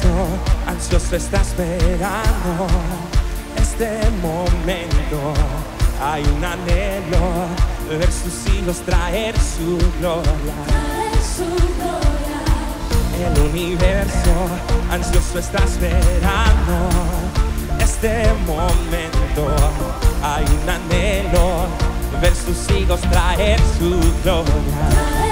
universo ansioso está esperando este momento. Hay un anhelo, ver sus hijos traer su gloria. El universo ansioso está esperando este momento. Hay un anhelo, ver sus hijos traer su gloria.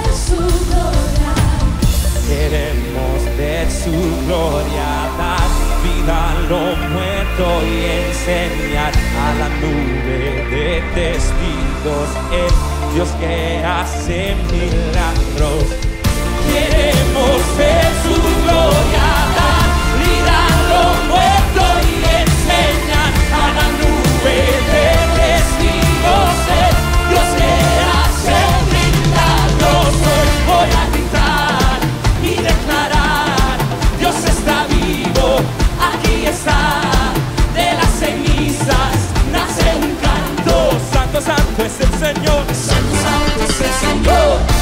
Queremos ver su gloria, dar vida a lo muerto y enseñar a la nube de testigos el Dios que hace milagros. Queremos ver su gloria, dar vida a lo muerto y enseñar a la nube de testigos el Dios que hace milagros. Hoy voy a gritar y declarar: Dios está vivo, aquí está. De las cenizas nace un canto. Santo, santo es el Señor. Santo, santo es el Señor.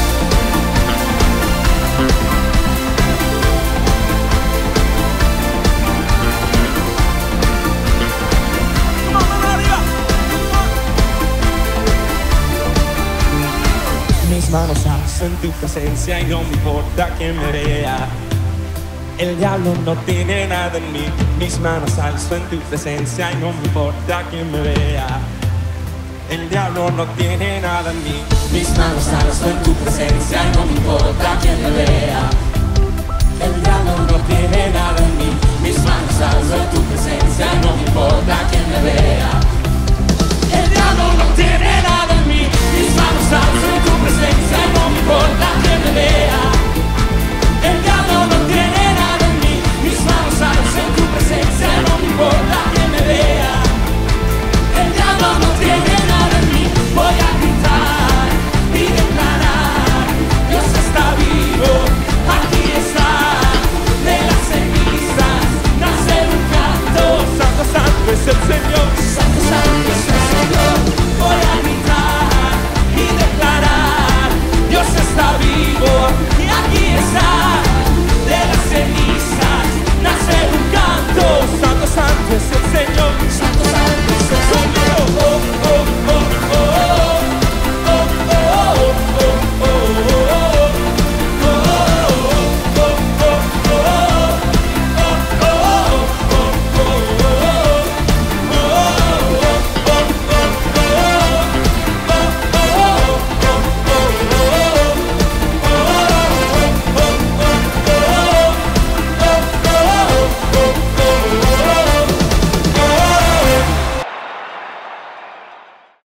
Mis manos alzo en tu presencia y no me importa quién me vea. El diablo no tiene nada en mí. Mis manos alzo en tu presencia y no me importa quién me vea. El diablo no tiene nada en mí. Mis manos alzo en tu presencia y no me importa quién me vea.